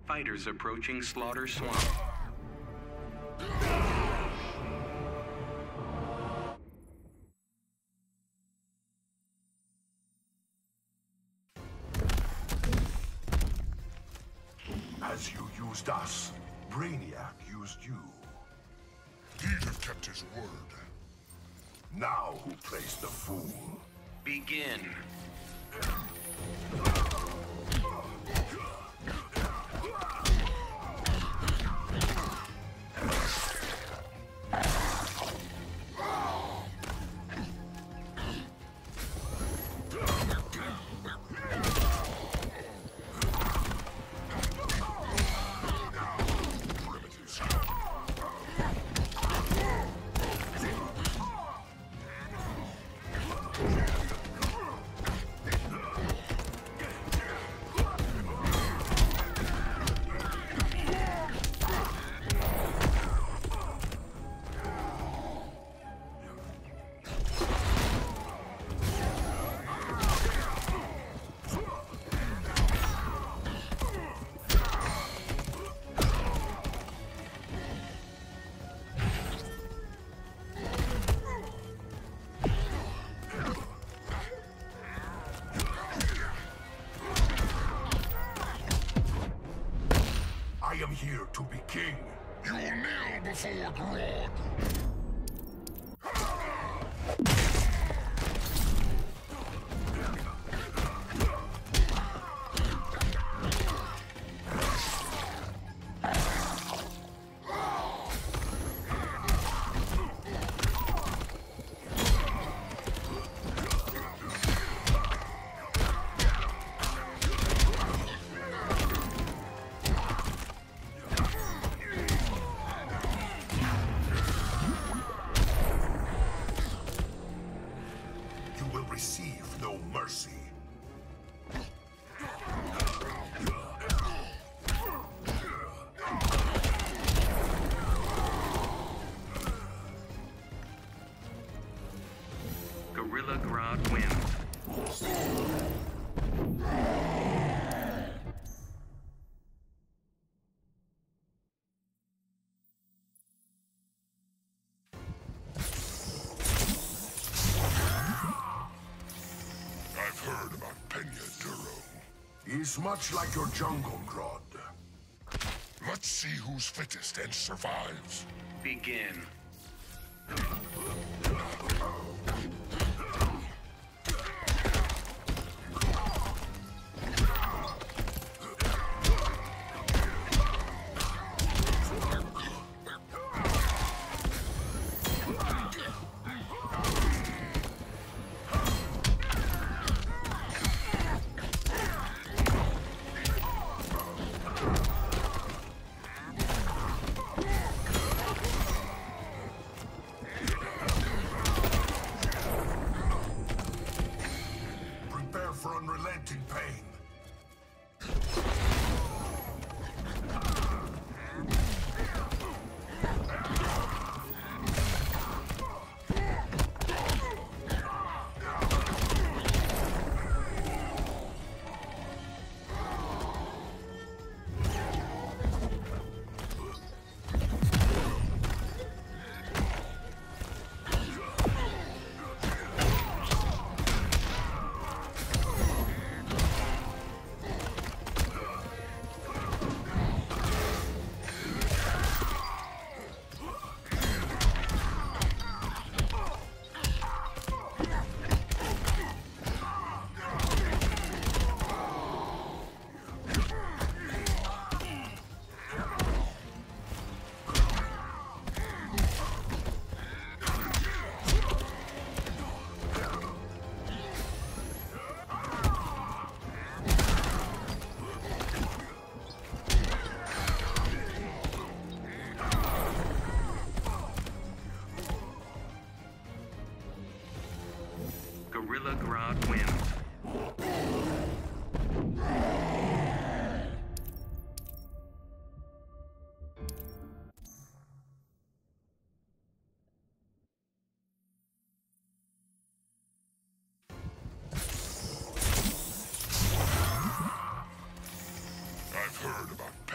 Fighters approaching Slaughter Swamp. As you used us, Brainiac used you. He'd have kept his word. Now who plays the fool? Begin. I am here to be king. You'll kneel before Grodd. Receive no mercy. Gorilla Grodd wins. Heard about Penya Duro. He's much like your jungle, Grodd. Let's see who's fittest and survives. Begin.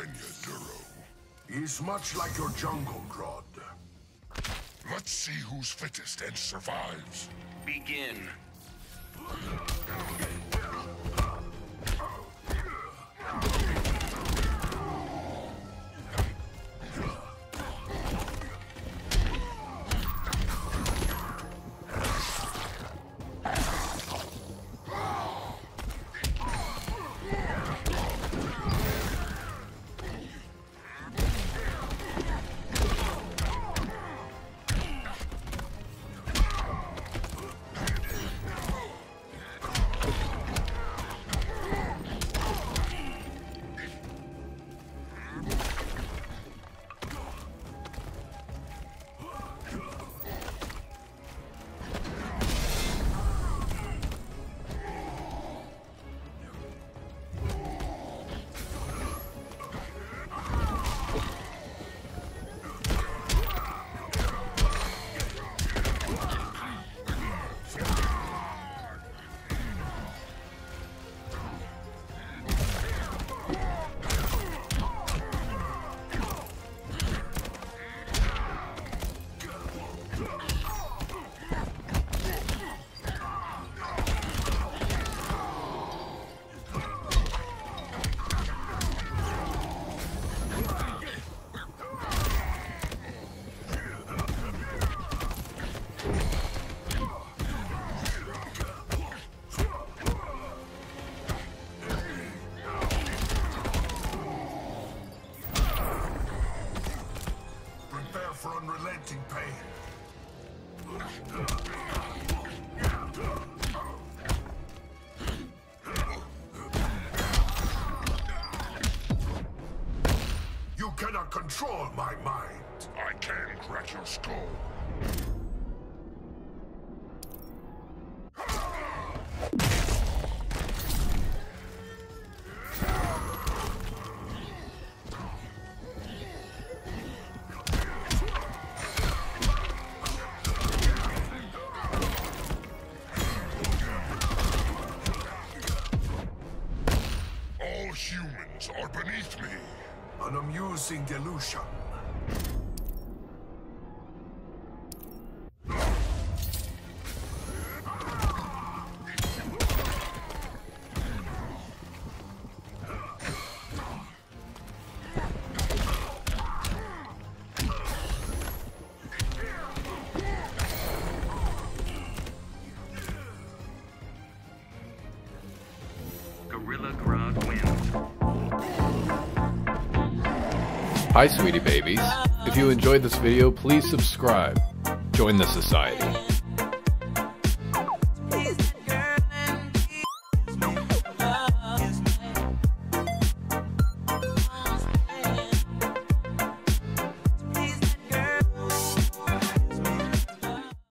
Penya Duro. He's much like your jungle Grodd. Let's see who's fittest and survives. Begin. For unrelenting pain. You cannot control my mind. I can crack your skull. All humans are beneath me. An amusing delusion. Gorilla Grodd wins. Hi sweetie babies. If you enjoyed this video, please subscribe. Join the society.